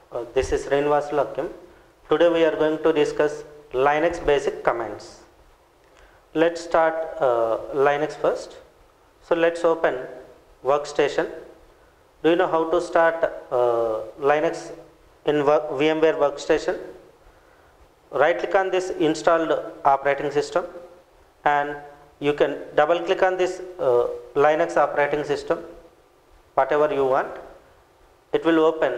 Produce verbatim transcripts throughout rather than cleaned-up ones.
Uh, this is Srinivas Lakim. Today we are going to discuss Linux basic commands. Let's start uh, Linux first. So let's open Workstation. Do you know how to start uh, Linux in work, VMware Workstation? Right click on this installed operating system and you can double click on this uh, Linux operating system, whatever you want. It will open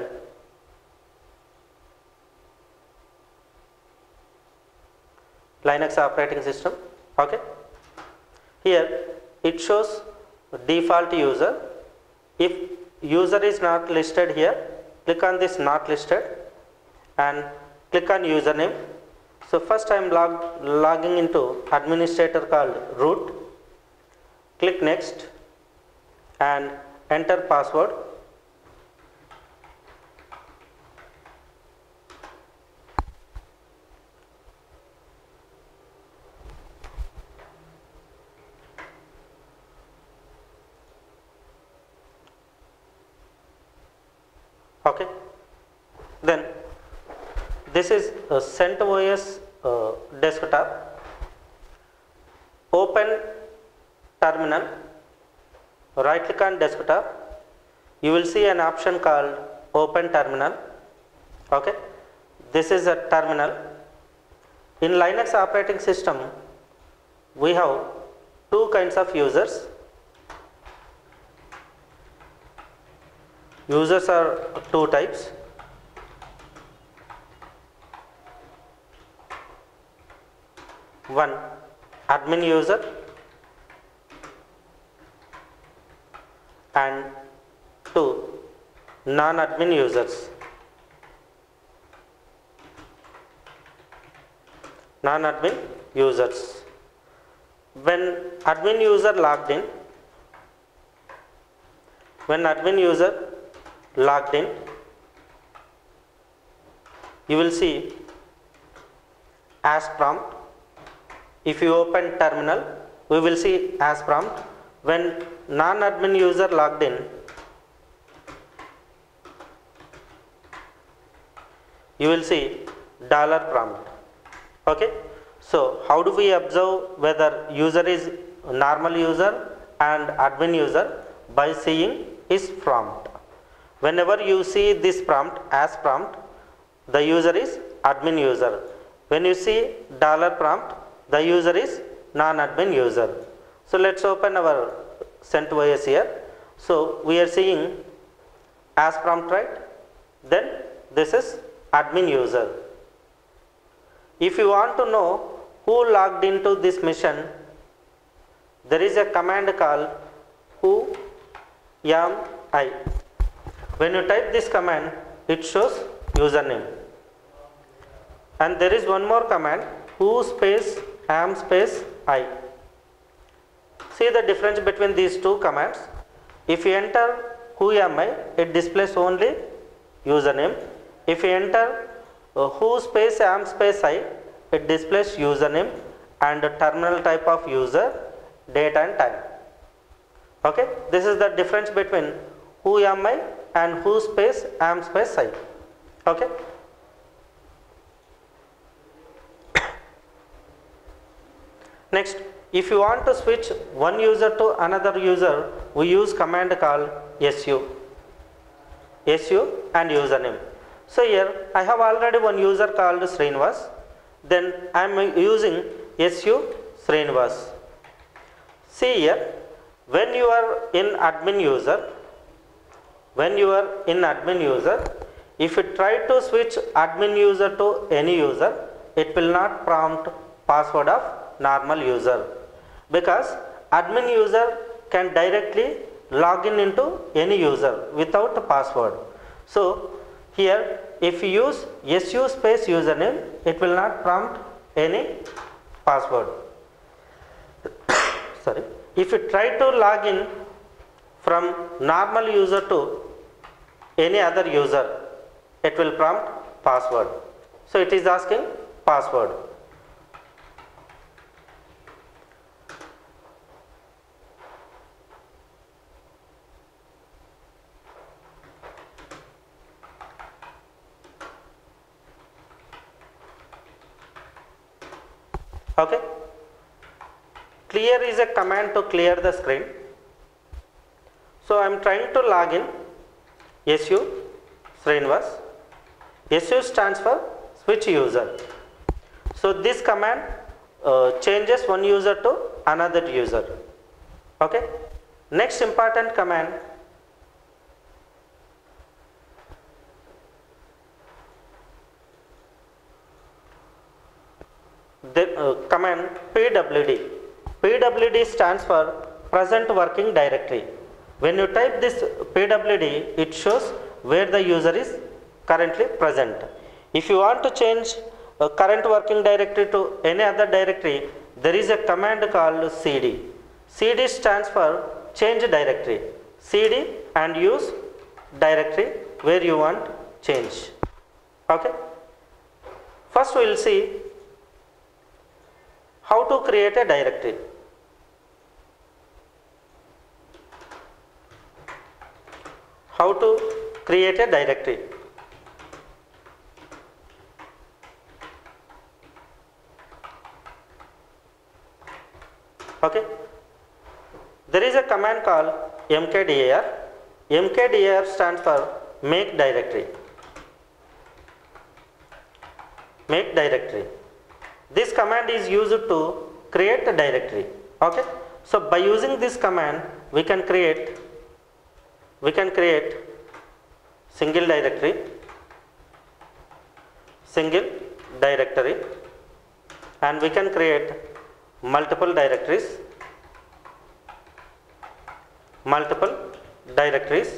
Linux operating system. Okay. Here it shows default user. If user is not listed here, click on this not listed and click on username. So first I am log, logging into administrator called root. Click next and enter password. Okay. Then this is uh, CentOS uh, desktop. Open terminal. Right click on desktop. You will see an option called open terminal. Okay. This is a terminal. In Linux operating system, we have two kinds of users. Users are two types. One, admin user, and two, non-admin users. Non-admin users. When admin user logged in, when admin user logged in, you will see as prompt. If you open terminal, we will see as prompt. When non-admin user logged in, you will see dollar prompt. Okay. So how do we observe whether user is normal user and admin user? By seeing his prompt. Whenever you see this prompt as prompt, the user is admin user. When you see dollar prompt, the user is non-admin user. So let's open our CentOS here. So we are seeing as prompt, right? Then this is admin user. If you want to know who logged into this mission, there is a command called who am I. When you type this command, it shows username. And there is one more command, who space am space I. See the difference between these two commands. If you enter who am I, it displays only username. If you enter uh, who space am space I, it displays username and the terminal type of user, date and time. Okay, this is the difference between who am I and who space am space I. Okay. Next, if you want to switch one user to another user, we use command called su. Su and username. So here I have already one user called Srinivas. Then I am using su Srinivas. See here, when you are in admin user, when you are in admin user, if you try to switch admin user to any user, it will not prompt password of normal user, because admin user can directly log in into any user without a password. So here if you use su space username, it will not prompt any password. Sorry. If you try to log in from normal user to any other user, it will prompt password. So it is asking password. Okay. Clear is a command to clear the screen. So I am trying to log in. S U Srinivas. S U stands for switch user. So this command uh, changes one user to another user. Okay. Next important command, the uh, command P W D. P W D stands for present working directory. When you type this P W D, it shows where the user is currently present. If you want to change a current working directory to any other directory, there is a command called C D. C D stands for change directory. C D and use directory where you want change. Okay. First we will see how to create a directory. How to create a directory. Okay. There is a command called mkdir. Mkdir stands for make directory. Make directory. This command is used to create a directory. Okay. So by using this command, we can create we can create single directory, single directory, and we can create multiple directories, multiple directories,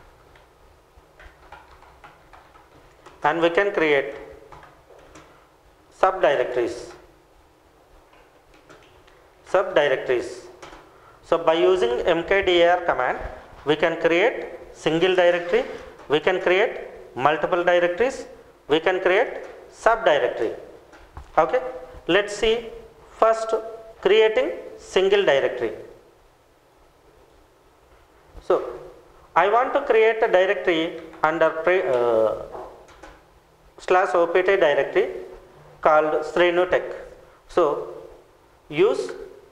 and we can create subdirectories, subdirectories. So by using mkdir command, we can create single directory, we can create multiple directories, we can create subdirectory. Okay. Let's see first creating single directory. So I want to create a directory under pre, uh, slash opt directory called Srinutech. So use,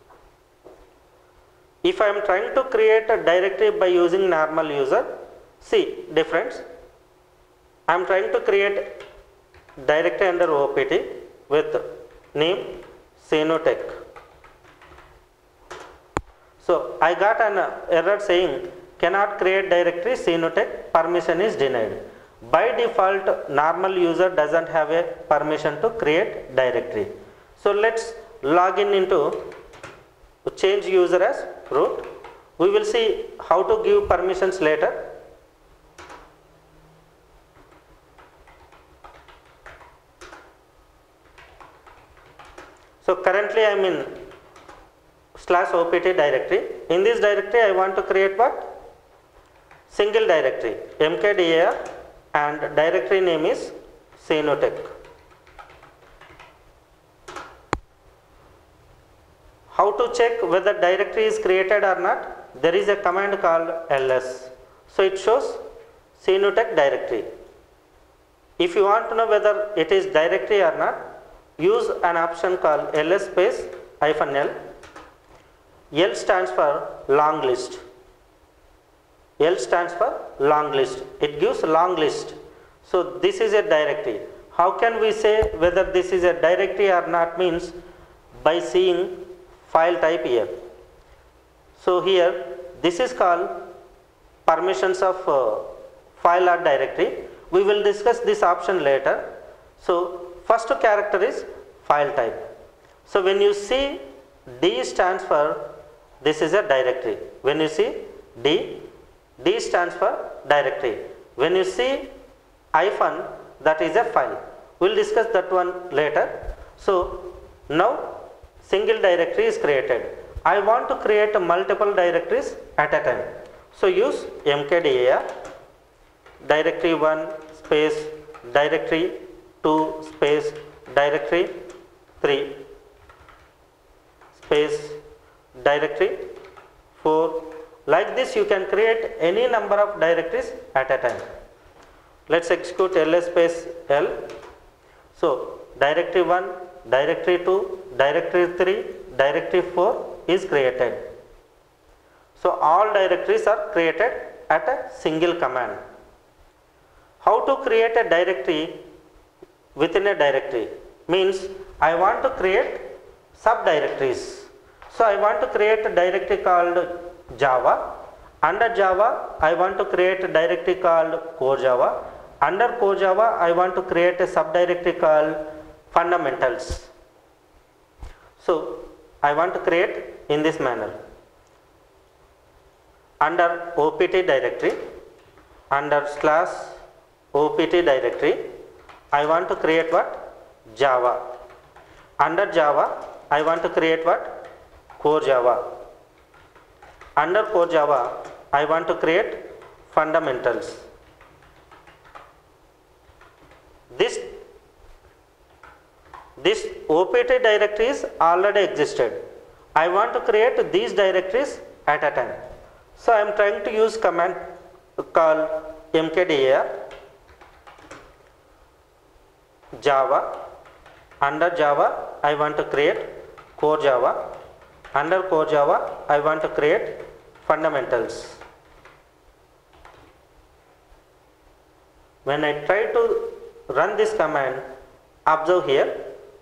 if I am trying to create a directory by using normal user, see difference. I am trying to create directory under O P T with name Srinutech. So I got an error saying cannot create directory Srinutech, permission is denied. By default, normal user doesn't have a permission to create directory. So let's log in into change user as root. We will see how to give permissions later. So currently I am in slash opt directory. In this directory I want to create what? Single directory, mkdir, and directory name is Srinutech. How to check whether directory is created or not? There is a command called ls. So it shows Srinutech directory. If you want to know whether it is directory or not, use an option called ls space hyphen l. L stands for long list. L stands for long list. It gives long list. So this is a directory. How can we say whether this is a directory or not? Means by seeing file type here. So here this is called permissions of uh, file or directory. We will discuss this option later. So first character is file type. So when you see D stands for, this is a directory. When you see D, D stands for directory. When you see hyphen, that is a file. We will discuss that one later. So now single directory is created. I want to create multiple directories at a time. So use mkdir, directory one space directory two space directory three space directory four. Like this you can create any number of directories at a time. Let's execute ls space l. So directory one, directory two, directory three, directory four is created. So all directories are created at a single command. How to create a directory within a directory? Means I want to create subdirectories. So I want to create a directory called Java. Under Java, I want to create a directory called Core Java. Under Core Java, I want to create a subdirectory called Fundamentals. So I want to create in this manner. Under O P T directory, under slash O P T directory, I want to create what? Java. Under Java, I want to create what? Core Java. Under Core Java, I want to create fundamentals. This, this O P T directories already existed. I want to create these directories at a time. So I am trying to use command called mkdir Java. Under Java, I want to create Core Java. Under Core Java, I want to create fundamentals. When I try to run this command, observe here,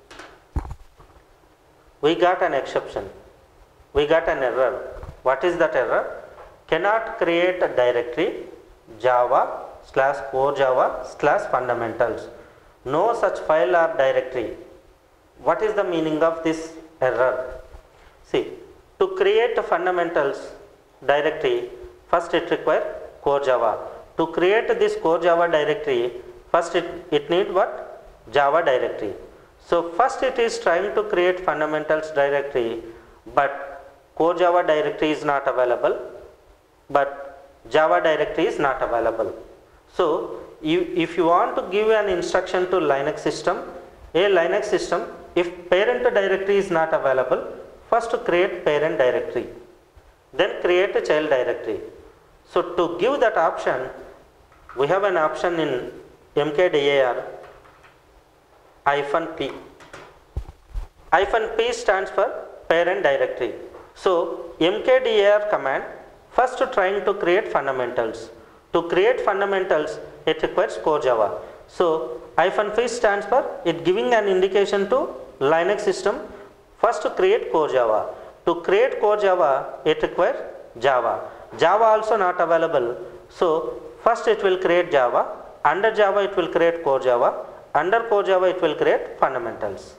we got an exception. We got an error. What is that error? Cannot create a directory Java slash Core Java slash fundamentals. No such file or directory. What is the meaning of this error? See, to create a fundamentals directory, first it requires Core Java. To create this Core Java directory, first it, it needs what? Java directory. So first it is trying to create fundamentals directory, but Core Java directory is not available, but Java directory is not available. So you, if you want to give an instruction to Linux system, a Linux system, if parent directory is not available, first to create parent directory, then create a child directory. So to give that option, we have an option in mkdir hyphen p. Hyphen p stands for parent directory. So mkdir command first trying to create fundamentals. To create fundamentals, it requires Core Java. So hyphen p stands for it giving an indication to Linux system first to create Core Java. To create Core Java, it requires Java. Java also not available. So first it will create Java. Under Java it will create Core Java. Under Core Java it will create fundamentals.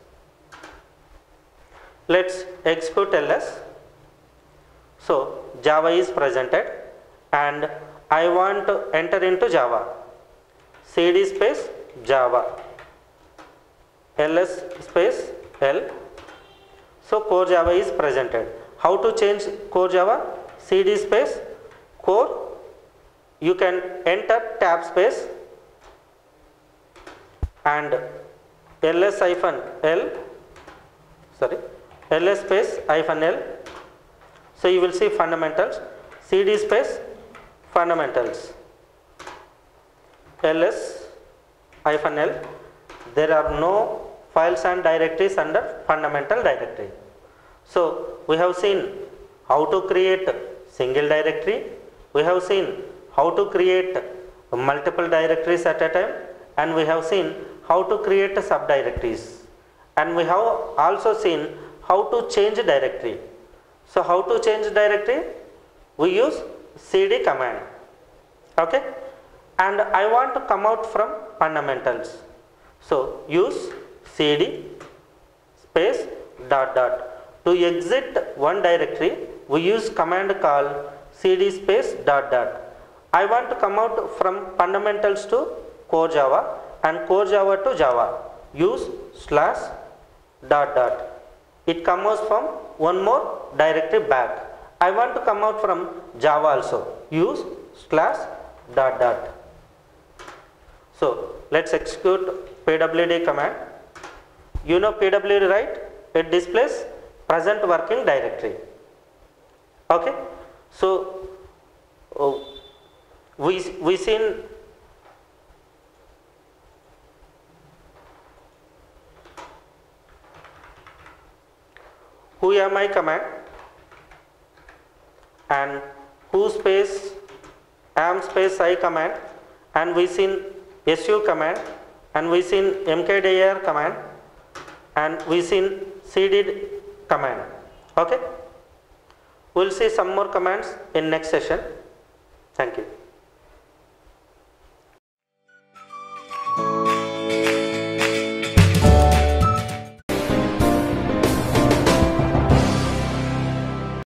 Let's execute L S. So Java is presented and I want to enter into Java. Cd space Java. Ls space L. So Core Java is presented. How to change Core Java? Cd space core. You can enter tab space and ls hyphen L. Sorry, ls space hyphen L. So you will see fundamentals. Cd space fundamentals. Ls hyphen L. There are no files and directories under fundamental directory. So we have seen how to create single directory. We have seen how to create multiple directories at a time, and we have seen how to create subdirectories, and we have also seen how to change directory. So how to change directory? We use cd command. Okay, and I want to come out from fundamentals. So use cd space dot dot. To exit one directory, we use command called cd space dot dot. I want to come out from fundamentals to Core Java and Core Java to Java. Use slash dot dot. It comes from one more directory back. I want to come out from Java also. Use slash dot dot. So let's execute pwd command. You know pwd, right? It displays present working directory. Okay. So oh, we we seen whoami command and who space am space I command, and we seen su command, and we seen mkdir command, and we seen cdid command. Okay, we'll see some more commands in next session. Thank you.